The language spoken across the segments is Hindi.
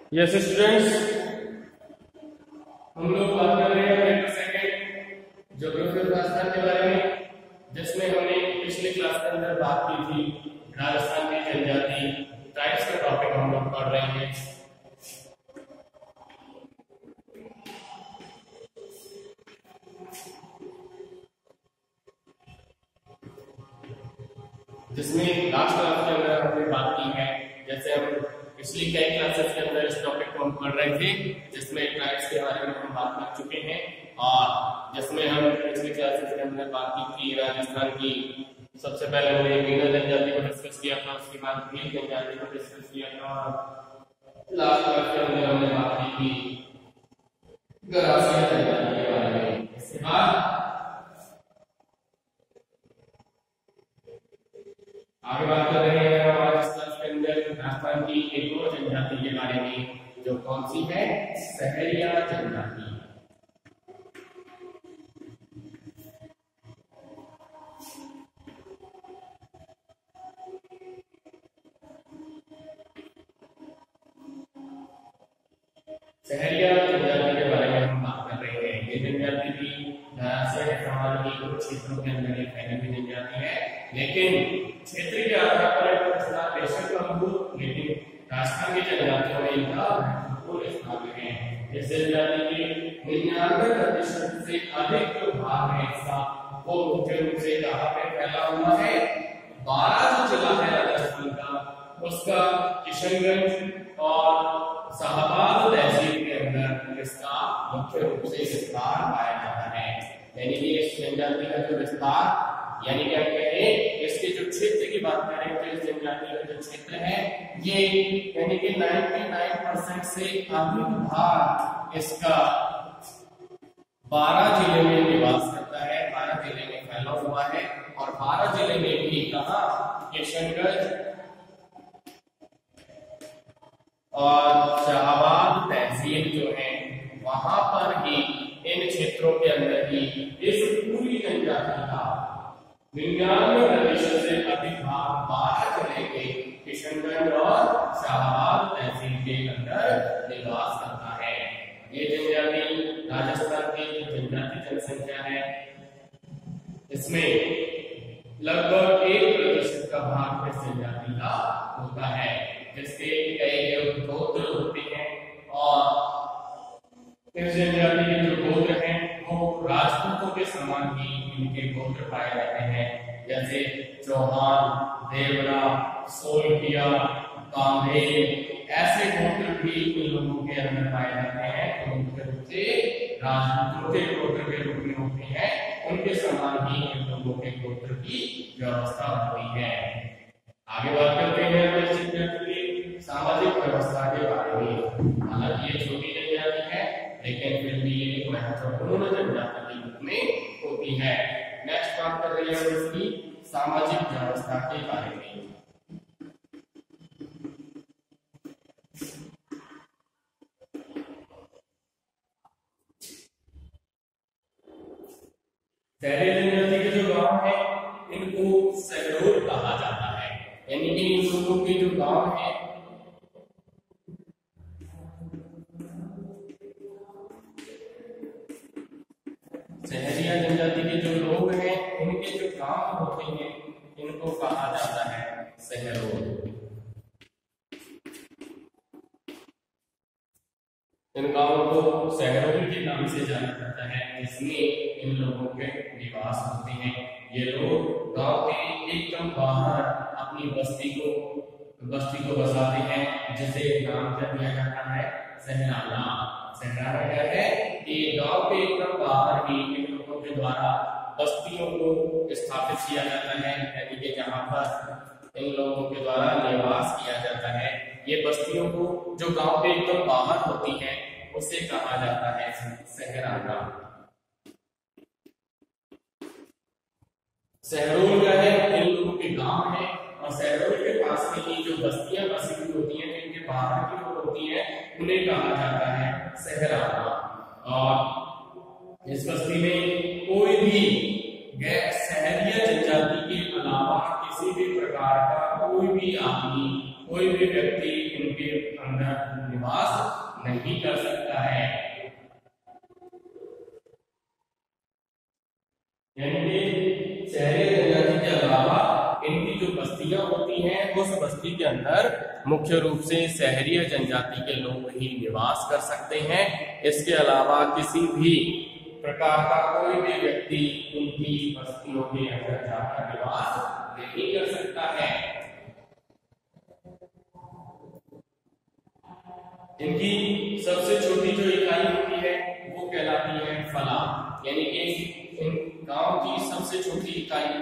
यस स्टूडेंट्स, हम लोग बात कर रहे हैं paper second geography of Rajasthan के बारे में, जिसमें हमने पिछली क्लास के अंदर बात की थी राजस्थान की जनजाति ट्राइब्स का टॉपिक हम लोग पढ़ रहे हैं। जिसमें लास्ट क्लास के अंदर हमने बात की है, जैसे हम पिछली कई क्लासेस के अंदर इस टॉपिक को हम पढ़ रहे थे, जिसमें ट्राइब्स के बारे में हम बात कर चुके हैं और जिसमें हम पिछली क्लासेस के अंदर बात की थी राजस्थान की। सबसे पहले हमने मीना जनजाति को डिस्कस किया था, उसके बाद भील जनजाति को डिस्कस किया था, लास्ट क्लास के अंदर हमने बात की थी गरासिया जनजाति के बारे में। इसके बाद आगे बात कर रहे हैं हमारे इस क्लास के अंदर राजस्थान की एक और जनजाति के बारे में, जो कौन सी है? सहरिया जनजाति। सहरिया जनजाति के बारे में हम बात कर रहे हैं। ये जनजाति भी धराशायी समाज की कुछ क्षेत्रों के अंदर फैली हुई जनजाति है, लेकिन क्षेत्र के आधार पर इसका बेशक कम हो, लेकिन राजस्थान की जनजातियों में इनका महत्वपूर्ण स्थान है। इस जनजाति के 99% से अधिक जो भाग है इसका, वो मुख्य रूप से कहाँ पे फैला हुआ है? 12 जो जिला है राजस्थान का, उसका किशनगंज और शाहबाद तहसील के अंदर इसका मुख्य रूप से विस्तार पाया जाता है। यानी कि इस जनजाति का जो विस्तार, यानी कि हम कहें इसके जो क्षेत्र की बात करें तो इस जनजाति का जो क्षेत्र है ये यानी कि 99% से अधिक भाग इसका 12 जिले में निवास करता है, 12 जिले में फैला हुआ है। और 12 जिले में भी कहा किशनगंज और शाहबाद तहसील जो है वहां पर ही, इन क्षेत्रों के अंदर ही इस पूरी जनजाति का 99% से अधिक भाग 12 जिले के किशनगंज और शाहबाद तहसील के अंदर निवास करता है। ये जनजाति राजस्थान की जनजाति जनसंख्या है, इसमें लगभग 1% का भाग इस जनजाति का होता है, जिसके कई गोत्र होते हैं। और इस जनजाति के जो गोत्र हैं वो राजपूतों के समान ही इनके गोत्र पाए जाते हैं, जैसे चौहान, देवरा, सोलकिया, कांधे, ऐसे गोत्र भी इन लोगों के अंदर पाए जाते हैं। तो मुख्य रूप से राजपूतों के गोत्र के रूप में होते हैं, उनके समान ही इन लोगों के गोत्र की व्यवस्था होती है। आगे बात करते हैं सामाजिक व्यवस्था के बारे में। हालांकि ये छोटी जनजाति है, लेकिन फिर भी ये एक महत्वपूर्ण जनजाति के रूप में होती है। नेक्स्ट बात कर रहे हैं इसकी सामाजिक व्यवस्था के बारे में। शहरी जनजाति के जो गांव है इनको सहरोल कहा जाता है, यानी कि इन लोगों के जो गांव है सहरिया जनजाति के जो लोग हैं उनके जो गांव होते हैं इनको कहा जाता है सहरोल। इन गांवों को सहरोल के नाम से जाना जाता है, जिसमें इन लोगों के निवास होते हैं। ये लोग गांव के एकदम बाहर अपनी बस्ती को बसाते हैं, जिसे नाम क्या दिया जाता है? सहराना। सहराना क्या है? ये गांव के एकदम बाहर ही इन लोगों के द्वारा बस्तियों को स्थापित किया जाता है, यानी कि जहां पर इन लोगों के द्वारा निवास किया जाता है। ये बस्तियों को जो गांव के एकदम बाहर होती है उसे कहा जाता है सहराना। सहरोल क्या है? इन लोगों के गांव है, और सहरोल के पास में ही जो बस्तियां बसी हुई होती हैं, जिनके बाहर की लोग होती हैं, उन्हें कहा जाता है सहराना। और इस बस्ती में कोई भी गैर सहरिया जनजाति के अलावा किसी भी प्रकार का कोई भी आदमी कोई भी व्यक्ति इनके अंदर निवास नहीं कर सकता है। यानी कि शहरी जनजाति के अलावा इनकी जो बस्तियां होती हैं उस बस्ती के अंदर मुख्य रूप से शहरी जनजाति के लोग ही निवास कर सकते हैं। इसके अलावा किसी भी प्रकार का कोई भी व्यक्ति उनकी बस्तियों के अंदर जाकर निवास नहीं कर सकता है। इनकी सबसे छोटी जो इकाई होती है वो कहलाती है फला, यानी कि गांव की सबसे छोटी इकाई।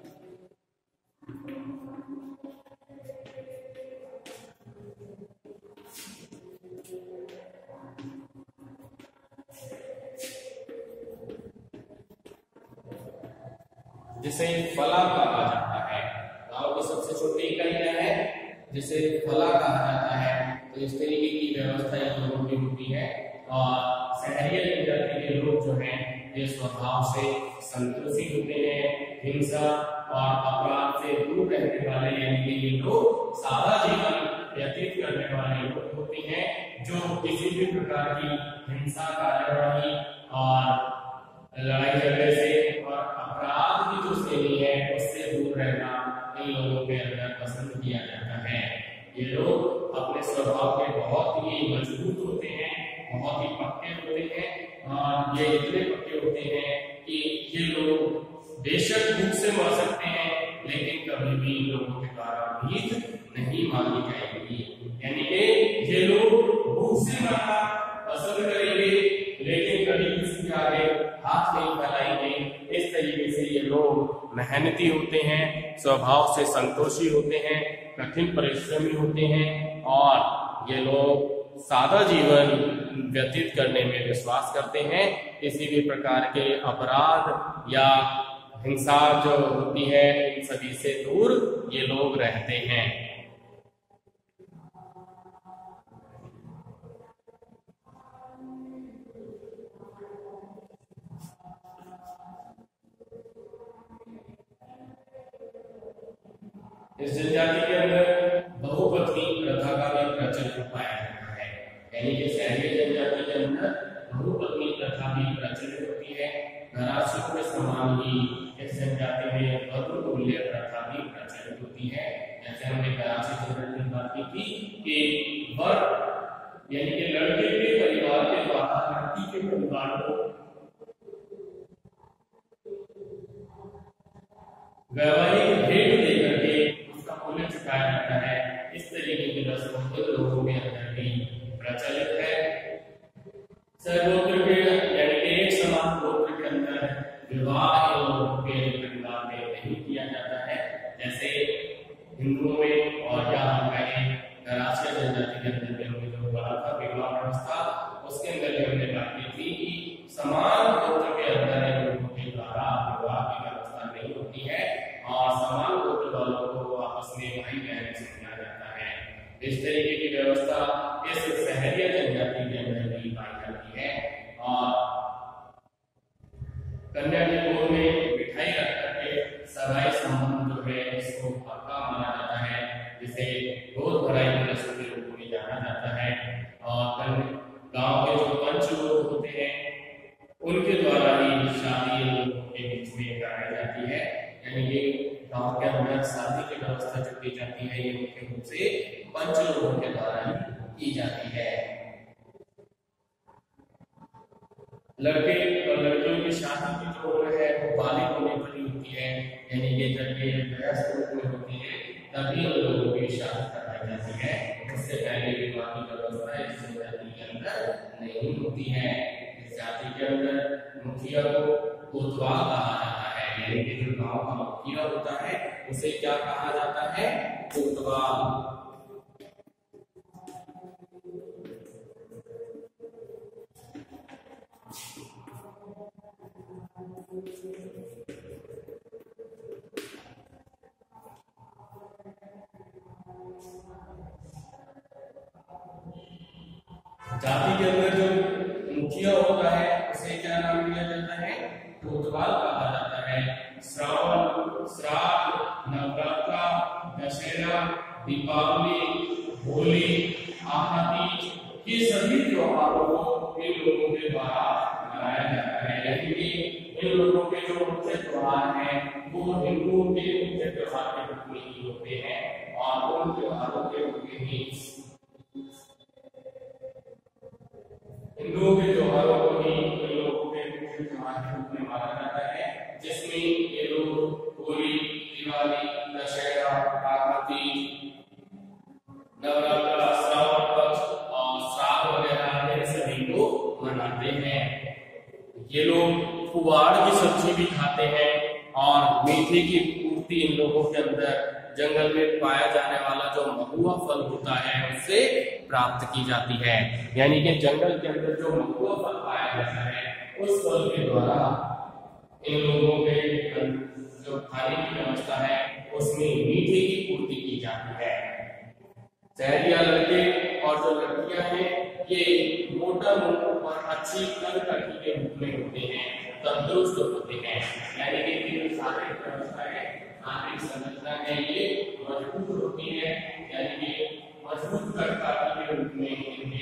जिसे फला कहा जाता है। गांव की सबसे छोटी इकाई क्या है? जिसे फला कहा जाता है। तो इस तरीके की व्यवस्था इन लोगों की होती है। और शहरी जनजाति के लोग जो हैं ये स्वभाव से संतोषी होते हैं, हिंसा और अपराध से दूर रहने वाले, यानी कि ये लोग सादा जीवन व्यतीत करने वाले लोग होते हैं, जो किसी भी प्रकार की हिंसा, कार्यवाही और लड़ाई झगड़े से और अपराध की जो श्रेणी है उससे दूर रहना इन लोगों के अंदर पसंद किया जाता है। ये लोग अपने स्वभाव के बहुत ही मजबूत होते हैं, बहुत ही पक्के होते हैं, और ये इतने पक्के होते हैं कि ये लोग बेशक भूख से मर सकते हैं लेकिन कभी भी लोगों के द्वारा भीख नहीं मांगी जाएगी। यानी कि ये लोग भूख से मरना पसंद करेंगे लेकिन कभी किसी के आगे हाथ नहीं फैलाएंगे। इस तरीके से ये लोग मेहनती होते हैं, स्वभाव से संतोषी होते हैं, कठिन परिश्रमी होते हैं, और ये लोग सादा जीवन व्यतीत करने में विश्वास करते हैं। किसी भी प्रकार के अपराध या हिंसा जो होती है इन सभी से दूर ये लोग रहते हैं। इस जनजाति के अंदर बहुपत्नी प्रथा का भी प्रचलन पाया जाता है। यानी कि शहरी जनजाति के अंदर बहुपत्नी प्रथा भी प्रचलित होती है। घराशियों के समान ही इस जनजाति में बहुमूल्य प्रथा भी प्रचलित होती है। जैसे हमने घराशी जनजाति की बात की थी कि वर यानी कि लड़के के परिवार के द्वारा लड़की के परिवार को वैवाहिक भेंट देकर के उसका मूल्य चुकाया जाता है। इस तरीके की रस्म लोगों के अंदर भी प्रचलित है। सर्वोत्तर के यानी कि एक समान गोत्र के अंदर विवाह लोगों के परिवार में नहीं किया जाता है। जैसे हिंदुओं में और या हम कहें घराशी जनजाति के अंदर में जो बड़ा था विवाह व्यवस्था, उसके अंदर हमने बात की थी कि समान गोत्र के अंदर लोगों के द्वारा विवाह की व्यवस्था नहीं होती है और समान गोत्र वालों को आपस में भाई बहन समझा जाता है। इस तरीके की व्यवस्था इस शहरी जनजाति के अंदर भी पाई जाती है। और कन्या के गोद में मिठाई रख करके सगाई संबंध जो है इसको पक्का माना जाता है, जिसे गोद भराई की रस्म के रूप में जाना जाता है। और गांव के जो पंच लोग होते हैं उनके द्वारा ही शादी लोगों के बीच में कराई जाती है। यानी कि गांव के अंदर शादी की व्यवस्था जो की जाती है ये मुख्य रूप से पंच लोगों के द्वारा ही की जाती है। लड़के और लड़कियों की शादी की जो उम्र है वो बालिग होने पर ही होती है। यानी कि जब ये वयस्क रूप में होती है तभी उन लोगों की शादी कराई जाती है। उससे पहले विवाह की व्यवस्था इस जाति के अंदर नहीं होती है। इस जाति के अंदर मुखिया को कोतवाल कहा जाता है। यानी कि जो गांव का मुखिया होता है उसे क्या कहा जाता है? कोतवाल। जाति के अंदर जो मुखिया होता है उसे क्या नाम दिया जाता है? कोतवाल कहा जाता है। श्रावण, श्राद्ध, नवरात्र, दशहरा, दीपावली, होली, आदि ये सभी त्योहारों को इन लोगों के द्वारा मनाया जाता है। यानी कि इन लोगों के जो मुख्य त्योहार हैं वो हिंदुओं के मुख्य त्योहार के रूप में ही होते हैं और उन त्योहारों के रूप में ही हिंदुओं के त्योहारों को ही इन लोगों के मुख्य त्योहार के रूप में माना जाता है, जिसमें ये लोग होली, दिवाली, दशहरा, आदि, नवरात्र, श्रावण पक्ष और श्राद्ध वगैरह सभी को मनाते हैं। ये लोग पुआड़ की सब्जी भी खाते हैं और मीठे की पूर्ति इन लोगों के अंदर जंगल में पाया जाने वाला जो महुआ फल होता है उससे प्राप्त की जाती है। यानी कि जंगल के अंदर जो महुआ फल पाया जाता है उस फल के द्वारा इन लोगों के जो खाने की व्यवस्था है उसमें मीठे की पूर्ति की जाती है। शहरिया लड़के और जो लड़कियां हैं ये मोटा मुंह और अच्छी कद-काठी के रूप में होते हैं, तंदुरुस्त होते हैं। यानी कि शारीरिक व्यवस्था है, शारीरिक संरचना है, ये मजबूत होती है। यानी कि मजबूत कद-काठी के रूप में इनकी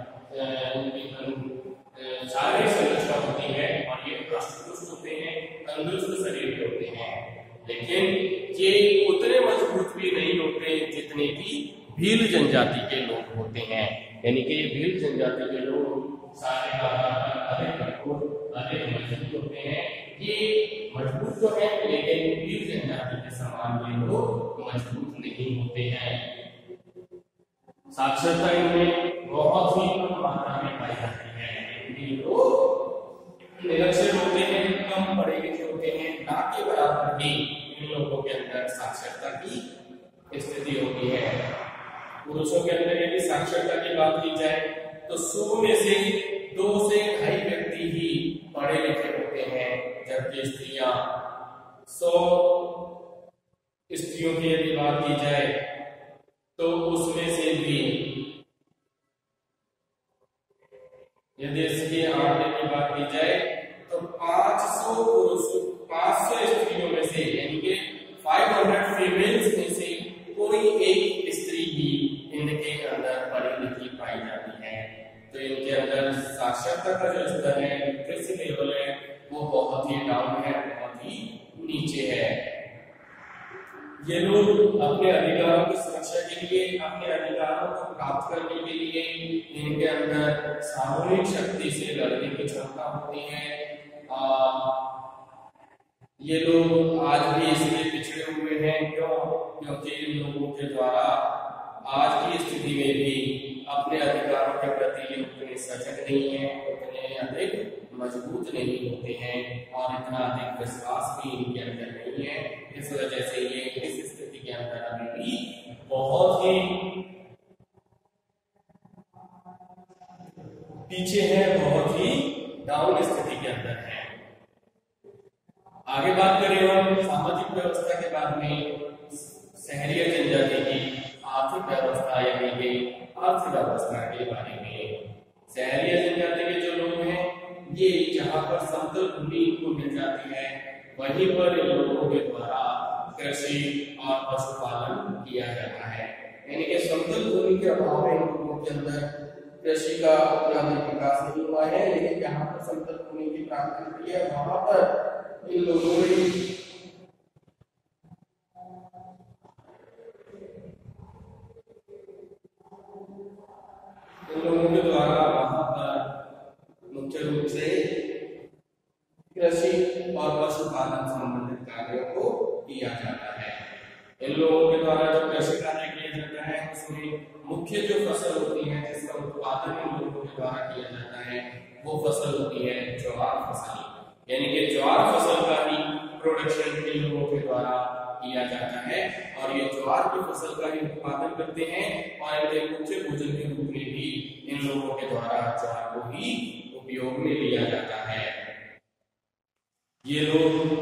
शारीरिक संरचना होती है और ये हष्ट-पुष्ट होते हैं, तंदुरुस्त शरीर के होते हैं। लेकिन ये उतने मजबूत भी नहीं होते जितने की भील जनजाति के लोग होते हैं। यानी कि भील जनजाति के लोग सारे अधिक मजबूत होते हैं। ये मजबूत तो है लेकिन भील जनजाति के समान ये लोग मजबूत नहीं होते हैं। साक्षरता इनमें बहुत ही कम मात्रा में पाई जाती है। ये लोग निरक्षर होते हैं, कम पढ़े लिखे होते हैं, ना के बराबर ही इन लोगों के अंदर साक्षरता की स्थिति होती है। पुरुषों के अंदर यदि साक्षरता की बात की जाए तो 100 में से 2 से 2.5 व्यक्ति ही पढ़े लिखे होते हैं, जबकि स्त्रियां 100 स्त्रियों की यदि बात की जाए तो उसमें से भी यदि इसके आंकड़े की बात की जाए तो 500 स्त्रियों में से यानी कि 500 फीमेल्स में से कोई एक स्त्री ही इनके अंदर पढ़ी लिखी पाई जाती है। तो इनके अंदर साक्षरता का जो स्तर है, लिटरेसी लेवल है, वो बहुत ही डाउन है, बहुत ही नीचे है। ये लोग अपने अधिकारों की सुरक्षा के लिए, अपने अधिकारों को प्राप्त करने के लिए इनके अंदर सामूहिक शक्ति से लड़ने की क्षमता होती है। ये लोग आज भी इसलिए पिछड़े हुए हैं, क्यों? क्योंकि इन लोगों के द्वारा आज की स्थिति में भी अपने अधिकारों के प्रति उतने सजग नहीं है, उतने अधिक मजबूत नहीं होते हैं और इतना अधिक विश्वास भी इनके अंदर नहीं है। इस वजह से ये इस स्थिति के अंदर अभी भी बहुत ही पीछे है, बहुत ही डाउन स्थिति के अंदर है। आगे बात करें हम सामाजिक व्यवस्था के बाद में शहरी जनजाति की आर्थिक व्यवस्था यानी कि अर्थव्यवस्था के बारे में। शहरी जनजाति के जो लोग हैं ये जहाँ पर समतल भूमि को मिल जाती है वहीं पर इन लोगों के द्वारा कृषि और पशुपालन किया जाता है। यानी कि समतल भूमि के अभाव में इन लोगों के अंदर कृषि का उतना भी विकास नहीं हुआ है, लेकिन जहाँ पर समतल भूमि की प्राप्ति होती है वहां पर इन लोगों के द्वारा वहां पर मुख्य रूप से कृषि और पशुपालन संबंधित कार्यों को किया जाता है। इन लोगों के द्वारा जो कृषि कार्य किया जाता है उसमें मुख्य जो फसल होती है जिसका उत्पादन इन लोगों के द्वारा किया जाता है वो फसल होती है ज्वार फसल। यानी कि ज्वार फसल का ही प्रोडक्शन इन लोगों के द्वारा किया जाता है और ये ज्वार की फसल का ही उत्पादन करते हैं और इनके मुख्य भोजन के रूप में भी इन लोगों के द्वारा ज्वार को ही उपयोग में लिया जाता है। ये लोग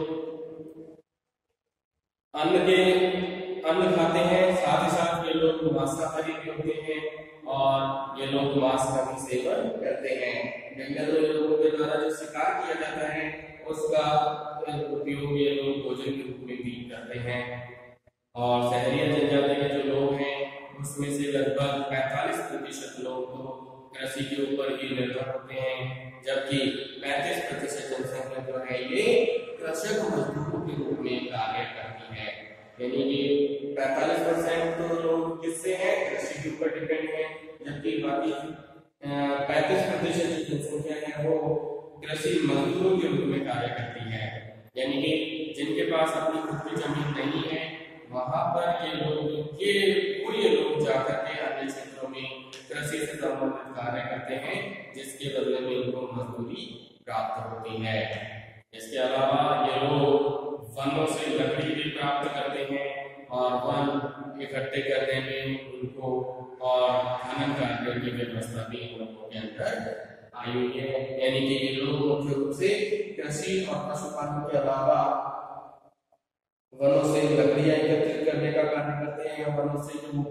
अन्न खाते हैं, साथ ही साथ ये लोग मांसाहारी भी होते हैं और ये लोग मांस का भी सेवन करते हैं। जंगल में लोगों के द्वारा जो शिकार किया जाता है उसका उपयोग ये लोग भोजन के रूप में भी करते हैं और शहरी जनजाति के जो लोग हैं उसमें से लगभग 45% लोग तो कृषि के ऊपर ही निर्भर होते हैं, जबकि 35% जनसंख्या जो है ये कृषक मजदूरों के रूप में कार्य करती है। यानी कि 45% तो लोग किससे हैं, कृषि के ऊपर डिपेंड है, जबकि बाकी 35% जो जनसंख्या है वो कृषि मजदूरों के रूप में कार्य करती है। यानी कि जिनके पास अपनी खुद की जमीन नहीं है वहां पर ये लोग जाकर के अन्य क्षेत्रों में कृषि से संबंधित कार्य करते हैं, जिसके बदले में इनको मजदूरी प्राप्त होती है। इसके अलावा ये लोग वनों से लकड़ी भी प्राप्त करते हैं और वन इकट्ठे करने में उनको और खनन कार्य की व्यवस्था भी इन लोगों के अंदर आई हुई है। यानी कि ये लोग मुख्य रूप से कृषि और पशुपालन के अलावा वनों से लकड़ियां एकत्रित करने का कार्य करते हैं, वनों से जो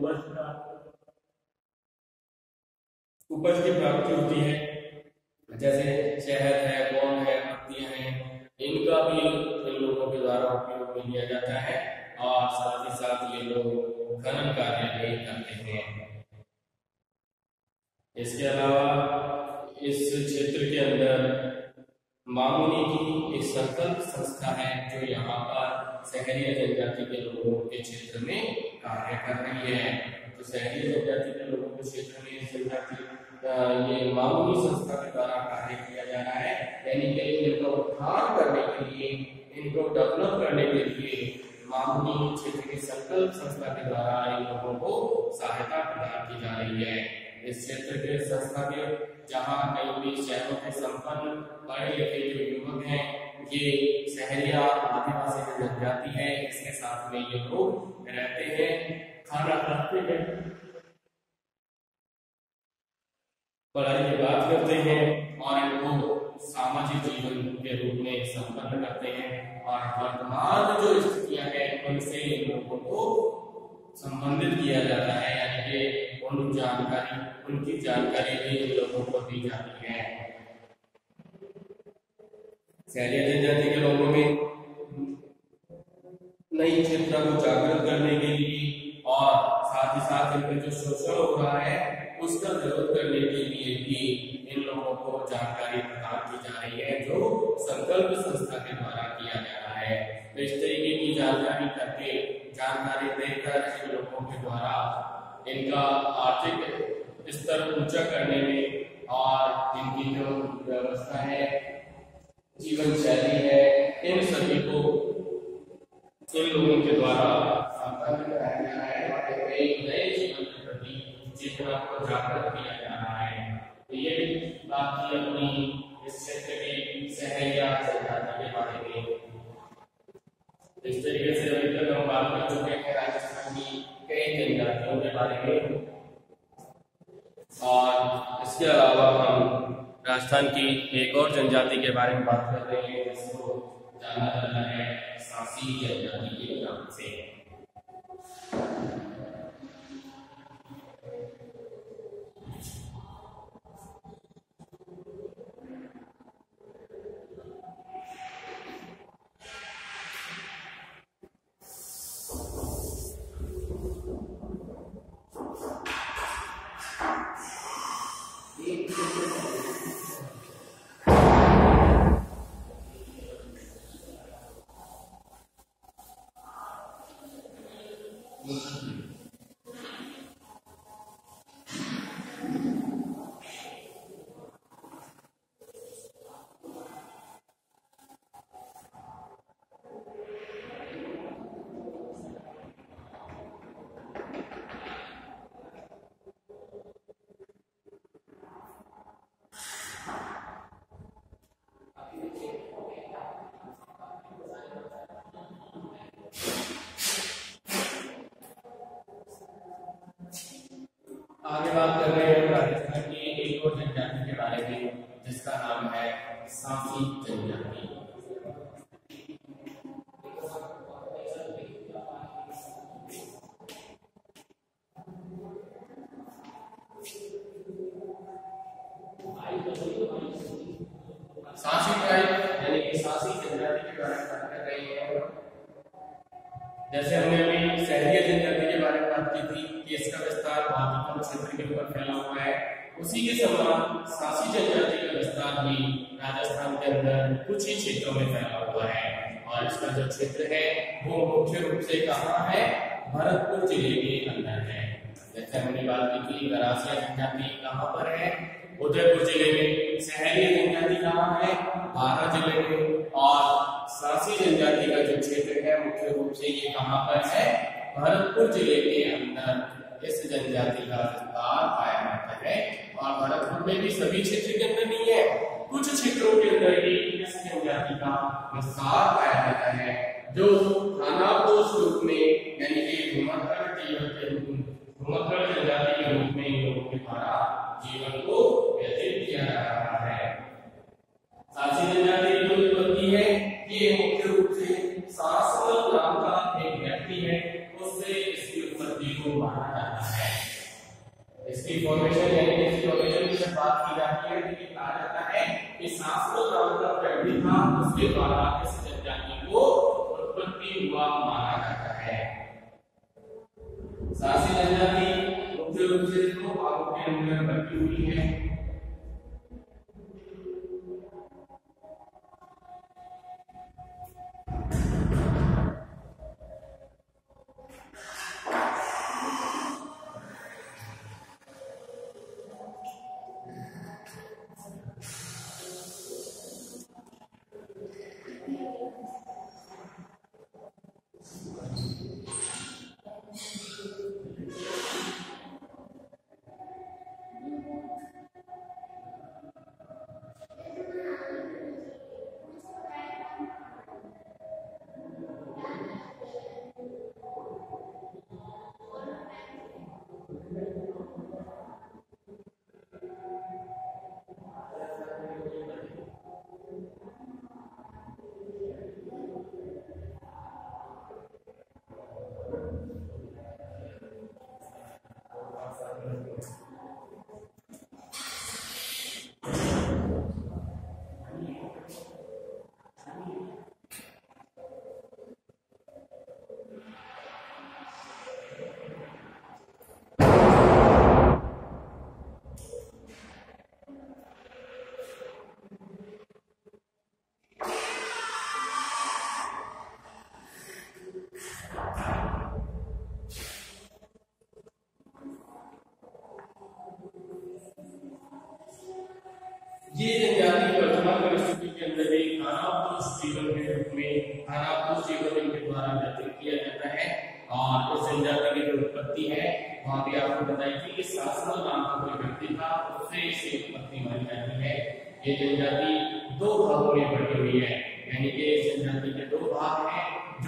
उपज की प्राप्ति होती है, जैसे शहद है, गोंद है, पत्तियां हैं, इनका भी इन लोगों के द्वारा उपयोग में लिया जाता है और साथ ही साथ ये लोग खनन कार्य भी करते हैं। इसके अलावा इस क्षेत्र के अंदर मामुनी की एक संकल्प संस्था है जो यहाँ पर शहरी जनजाति के लोगों के क्षेत्र में कार्य कर रही है। तो शहरी जनजाति के लोगों के क्षेत्र में ये मामुनी संस्था के द्वारा कार्य किया जा रहा है। यानी कि इनको उत्थान करने के लिए, इनको डेवलप करने के लिए मामुनी क्षेत्र की संकल्प संस्था के द्वारा इन लोगों को सहायता प्रदान की जा रही है। इस क्षेत्र के संस्था के जहाँ कहीं भी शहरों के संपन्न पढ़े लिखे जो युवक हैं, ये शहरी आदिवासी जो जनजाति है इसके साथ में ये लोग रहते हैं, खाना खाते हैं, पढ़ाई की बात करते हैं और इनको सामाजिक जीवन के रूप में संपन्न करते हैं और वर्तमान जो स्थितियां हैं उनसे इन लोगों को संबंधित किया जाता है। यानी कि उनकी जानकारी भी इन लोगों को दी जाती है। शहरी जनजाति के लोगों में नई चेतना को जागृत करने के लिए और साथ ही साथ इनमें जो शोषण हो रहा है उसका विरोध करने के लिए भी इन लोगों को जानकारी प्रदान की जा रही है, जो संकल्प संस्था के द्वारा किया जा रहा है। तो इस तरीके की जानकारी देकर इन लोगों के द्वारा इनका आर्थिक स्तर ऊंचा करने में और इनकी जो व्यवस्था है, जीवन शैली है, इन सभी को इन लोगों के द्वारा संपन्न कराया जा रहा है और एक नए जीवन के प्रति चेतना को जागृत किया जा रहा है। तो ये बात की अपनी इस क्षेत्र की शहरिया जनजाति के बारे में। इस तरीके से अभी तक हम बात कर चुके हैं राजस्थान की कई जनजातियों के बारे में और इसके अलावा हम राजस्थान की एक और जनजाति के बारे में बात कर रहे हैं जिसको जाना जाता है सासी जनजाति के नाम से। आगे बात कर रहे हैं राजस्थान की एक और जनजाति के बारे में जिसका नाम है सासी जनजाति। सासी ट्राइब यानी कि सासी जनजाति के बारे में बात कर रहे हैं। जैसे हमने अभी शहरी उसी के समान सासी जनजाति का विस्तार भी राजस्थान के अंदर कुछ ही क्षेत्रों में फैला हुआ है और इसका जो क्षेत्र है वो मुख्य रूप से कहाँ है, भरतपुर जिले के अंदर है। जैसे हमने बात की थी गरासिया जनजाति कहाँ पर है, उदयपुर जिले में। सहरिया जनजाति कहाँ है, बारा जिले में। और सासी जनजाति का जो क्षेत्र है मुख्य रूप से ये कहाँ पर है, भरतपुर जिले के अंदर इस जनजाति का विस्तार पाया जाता है। और भरतपुर में भी सभी क्षेत्र के अंदर नहीं है, कुछ क्षेत्रों के अंदर ही इस जनजाति का विस्तार पाया जाता है, जो खानापोश रूप में यानी कि घुमक्कड़ जनजाति के रूप में इन लोगों के द्वारा जीवन को व्यतीत किया जा रहा है। सासी जनजाति की जो उत्पत्ति है ये मुख्य रूप से सासवल नाम का एक व्यक्ति है, उससे इसकी उत्पत्ति को माना जाता है। इसकी फॉर्मेशन यानी इसकी ओरिजिन की जब बात की जाती है तो ये कहा जाता है कि सासवल नाम का व्यक्ति था, उसके द्वारा इस जनजाति को उत्पत्ति हुआ माना जाता है। सासी जनजाति मुख्य रूप से दो भागों के अंदर बटी हुई है। ये जनजाति वर्तमान परिस्थिति के अंदर एक खानापोश जीवन के रूप में खानापोश जीवन इनके द्वारा व्यतीत किया जाता है। और इस जनजाति की जो उत्पत्ति है वहां भी आपको बताई थी कि सासवल नाम का कोई व्यक्ति था, उससे इसकी उत्पत्ति मानी जाती है। ये जनजाति दो भागों में बटी हुई है, यानी कि इस जनजाति के दो भाग हैं,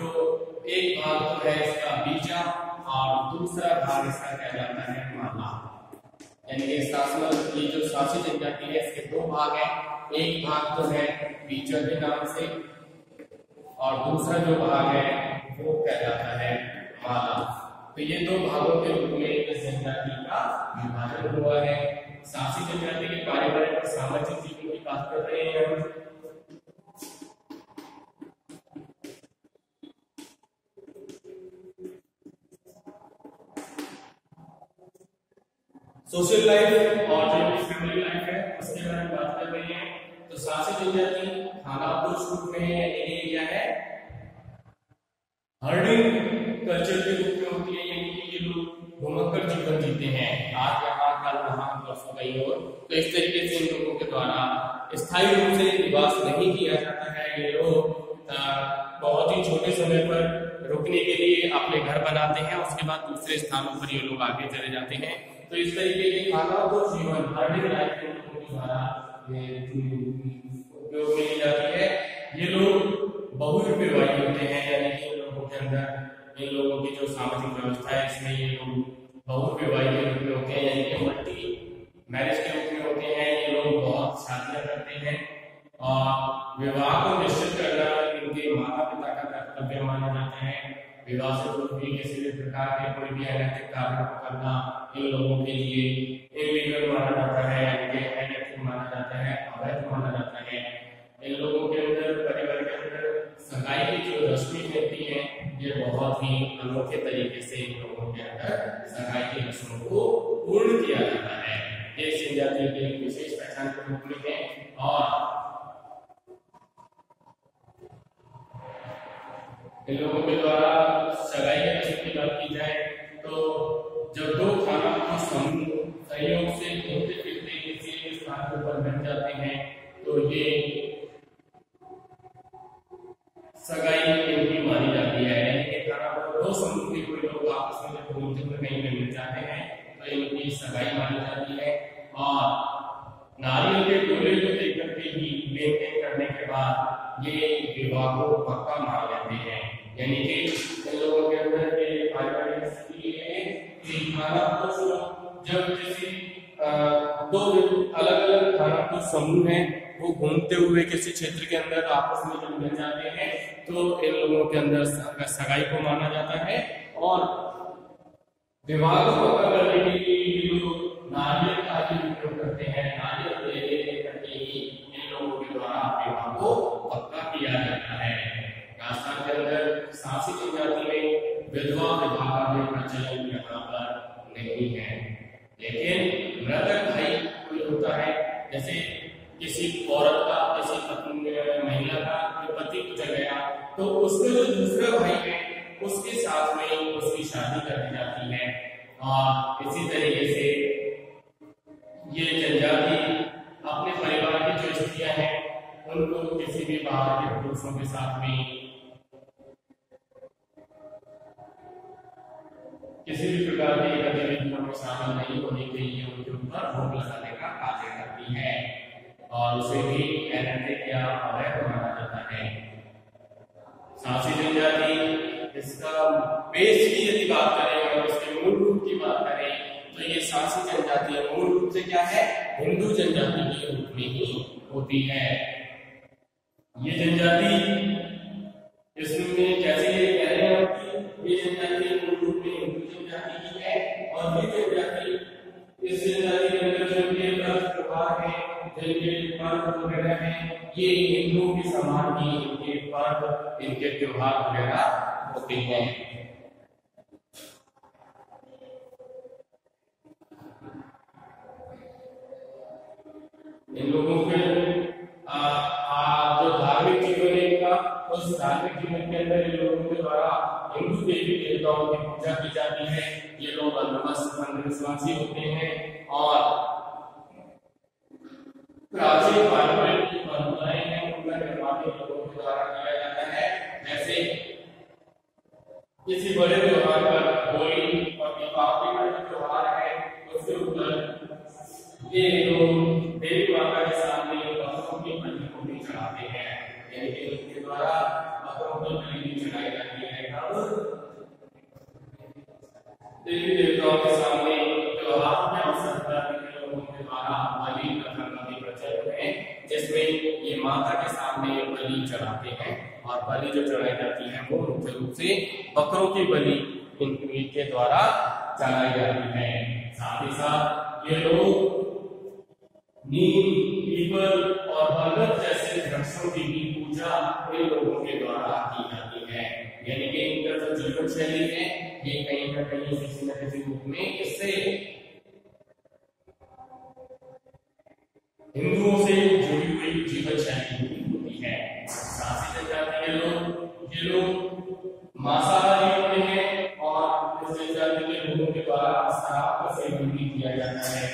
जो एक भाग तो है इसका बीजा और दूसरा भाग इसका कहलाता है माला। यानी कि सासवल की जो सासी जनजाति है इसके दो भाग हैं, एक भाग तो है बीजा के नाम से और दूसरा जो भाग है वो कहलाता है माला। तो ये दो भागों के रूप में इस जनजाति का विभाजन हुआ है। सासी जनजाति के पारिवारिक और सामाजिक जीवन की बात कर रहे हैं हम। सोशल लाइफ और जो फैमिली लाइफ है उसके बारे में बात कर रहे हैं। तो सासी जनजाति खानापोश रूप में यानी क्या है, हर्डिंग कल्चर के रूप में होती है, यानी कि ये लोग घुमक्कड़ जीवन जीते हैं, आज यहाँ कल वहां परसों कहीं और। तो इस तरीके से इन लोगों के द्वारा स्थायी रूप से निवास नहीं किया जाता है। ये लोग बहुत ही छोटे समय पर रुकने के लिए अपने घर बनाते हैं, उसके बाद दूसरे स्थानों पर ये लोग आगे चले जाते हैं। तो इस तरीके के खानापोश जीवन हर्डिंग लाइफ के लोगों के द्वारा उपयोग में ली जाती है। ये लोग बहुविवाही होते हैं, यानी कि इन लोगों के अंदर इन लोगों की जो सामाजिक व्यवस्था है इसमें ये लोग बहुविवाही के रूप में होते हैं, यानी कि मल्टी मैरिज के रूप में होते हैं। ये लोग बहुत शादियां करते हैं और विवाह को निश्चित करना इनके माता पिता का कर्तव्य माना जाता है। विवाह से पूर्व भी किसी भी प्रकार के कोई भी अनैतिक कार्य करना इन लोगों के लिए इलीगल माना जाता है, अनैतिक माना जाता है, अवैध माना जाता है। इन लोगों के अंदर परिवार के अंदर सगाई की जो रस्में होती है ये बहुत ही अनोखे तरीके से इन लोगों के अंदर सगाई की रस्मों को पूर्ण किया जाता है। ये इस जनजाति की एक विशेष पहचान के रूप में है। और इन लोगों के द्वारा सगाई के रस्म की बात की जाए तो जब दो खाना को सहयोग से घूमते फिरते किसी स्थान के ऊपर बैठ जाते हैं तो ये सगाई इनकी मानी जाती है। यानी कि खाना को दो समूह के कोई लोग आपस में जब घूमते हुए कहीं पे मिल जाते हैं तो इनकी सगाई मानी जाती है। और नारियल के गोले को देकर के ही लेन देन करने के बाद ये विवाह को पक्का मान लेते हैं। यानी कि इन लोगों के अंदर ये पारिवारिक स्थिति है कि खाना को जब किसी दो अलग अलग खाना को समूह है वो घूमते हुए किसी क्षेत्र के अंदर आपस में जब मिल जाते हैं तो इन लोगों के अंदर सगाई को माना जाता है। और विवाह को पक्का करने के लिए लोग नारियल का ही उपयोग करते हैं। नारियल दे करके ही इन लोगों के द्वारा विवाह को पक्का किया जाता है। राजस्थान के अंदर सासी जनजाति में विधवा विवाह का भी प्रचलन यहाँ पर नहीं है। लेकिन मृतक भाई कोई होता है, जैसे किसी औरत का किसी महिला का पति गुजर गया तो उसका जो दूसरा भाई है उसके साथ में उसकी शादी कर दी जाती है। और इसी तरीके से ये जनजाति अपने परिवार की जो स्त्रियां हैं उनको किसी भी बाहर के पुरुषों के साथ में किसी भी प्रकार की गतिविधियों में शामिल नहीं होने के लिए उनके ऊपर रोक लगाने का कार्य करती है और उसे भी अनैतिक या अवैध माना जाता है। सासी जनजाति इसका बेस की यदि बात करें और इसके मूल रूप की बात करें तो ये सासी जनजाति मूल रूप से क्या है, हिंदू जनजाति के रूप में ही होती है। ये जनजाति इसमें जैसे ये कह रहे हैं कि ये जनजाति मूल रूप में हिंदू जनजाति की है और ये जनजाति इस जनजाति के अंदर जो ये त्योहार है जिनके पर्व वगैरह हैं ये हिंदुओं के समान ही इनके पर्व इनके त्योहार वगैरह होते हैं। इन लोगों के जो धार्मिक जीवन है इनका उस धार्मिक जीवन के अंदर इन लोगों के द्वारा हिंदू देवी देवताओं की पूजा की जाती है। ये लोग अंधविश्वासी होते हैं और प्राचीन पारंपरिक परंपराएं हैं उनका निर्माण लोगों के द्वारा किया जाता है। जैसे किसी बड़े त्योहार पर होली और दीपावली का जो त्योहार है उसके ऊपर ये लोग देवी माता के सामने बकरों की बलि को भी चढ़ाते हैं। यानी कि उनके द्वारा बकरों की बलि भी चढ़ाई जाती है। देवी देवताओं के सामने त्योहार के अवसर पर लोगों के द्वारा बलि प्रथा का भी प्रचलन है जिसमें ये माता के सामने बलि चढ़ाते हैं और बलि जो चढ़ाई जाती है वो मुख्य रूप से बकरों की बलि इनके द्वारा चढ़ाई जाती है। साथ ही साथ ये लोग नीम, पीपल और बरगद जैसे वृक्षों की भी पूजा इन लोगों के द्वारा की जाती है। यानी कि इनका जो जीवन शैली है ये कहीं ना कहीं किसी न किसी रूप में इससे हिंदुओं से जुड़ी हुई जीवन शैली होती है। सासी जनजाति के ये लोग मांसाहारी होते हैं और इस जनजाति के लोगों के द्वारा शराब का सेवन भी किया जाता है।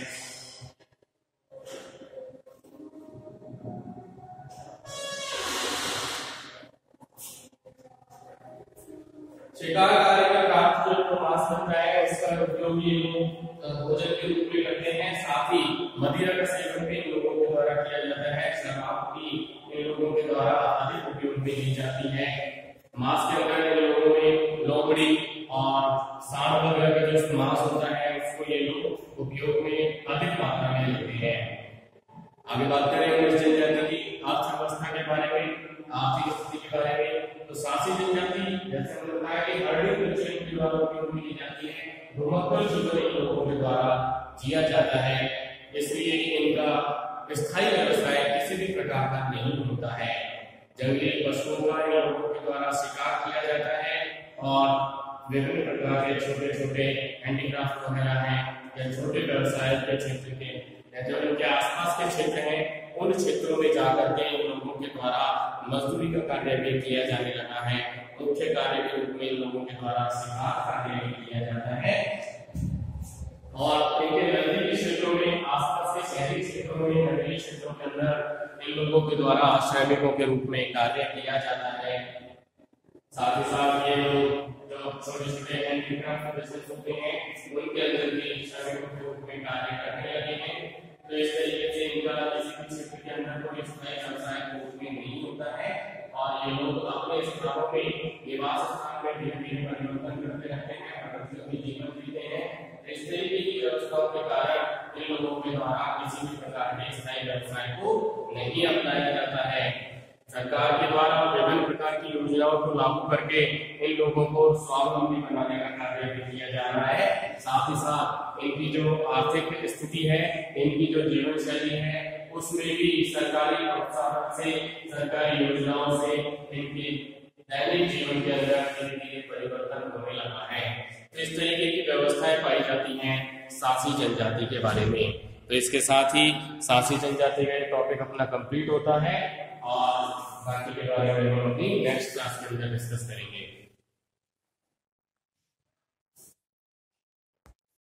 शिकार कार्य का प्राप्त जो मांस बनता है उसका उपयोग ये लोग भोजन के रूप में करते हैं। साथ ही मदिरा का सेवन भी लोगों के द्वारा किया जाता है। शराब भी इन लोगों के द्वारा अधिक उपयोग में ली जाती है। मांस के अंदर लोगों में लोमड़ी और सांड वगैरह का जो मांस होता है उसको ये लोग उपयोग में अधिक मात्रा में लेते हैं। आगे बात करें इस जनजाति की अर्थव्यवस्था के बारे में, आर्थिक स्थिति के बारे में। तो सासी जनजाति जैसे हमने बताया कि हर्डी कल्चर के द्वारा उपयोग में ली जाती है। भूमध्य जीवन इन लोगों के द्वारा जिया जाता है, इसलिए इनका स्थायी व्यवसाय किसी भी प्रकार का नहीं होता है। जंगली पशुओं का इन लोगों के द्वारा शिकार किया जाता है और विभिन्न प्रकार के छोटे छोटे हैंडीक्राफ्ट वगैरह हैं या छोटे व्यवसाय के क्षेत्र के जो इनके आसपास के क्षेत्र हैं उन क्षेत्रों में जाकर के इन लोगों के द्वारा मजदूरी का कार्य भी किया जाने लगा है। मुख्य कार्य के रूप में इन लोगों के द्वारा शिकार कार्य भी किया जाता है और इनके नजदीकी क्षेत्रों में, आसपास के शहरी क्षेत्रों में, नगरीय क्षेत्रों के अंदर इन लोगों के द्वारा श्रमिकों के रूप में कार्य किया जाता है। साथ ही साथ ये जो छोटे-छोटे हैंडीक्राफ्ट बिजनेस होते हैं उनके अंदर भी श्रमिकों के रूप में कार्य करने लगे हैं। तो इस तरीके से इनका किसी भी क्षेत्र के अंदर कोई स्थायी व्यवसाय के रूप में नहीं होता है और ये लोग अपने स्थानों में, निवास स्थान में धीरे-धीरे परिवर्तन करते रहते हैं और अपनी जीवन जीते हैं। इस तरीके की व्यवस्थाओं के कारण इन लोगों के द्वारा किसी भी प्रकार के स्थायी व्यवसाय को नहीं अपनाया जाता है। सरकार के द्वारा विभिन्न प्रकार की योजनाओं को लागू करके इन लोगों को स्वावलंबी बनाने का कार्य भी किया जा रहा है। साथ ही साथ इनकी जो आर्थिक स्थिति है, इनकी जो जीवन शैली है, उसमें भी सरकारी प्रोत्साहन से, सरकारी योजनाओं से इनके दैनिक जीवन के अंदर धीरे-धीरे परिवर्तन होने लगा है। तो इस तरीके की व्यवस्थाएं पाई जाती हैं सासी जनजाति के बारे में। तो इसके साथ ही सासी जनजाति का टॉपिक अपना कंप्लीट होता है और बाकी के बारे में हम अपनी नेक्स्ट क्लास के अंदर डिस्कस करेंगे।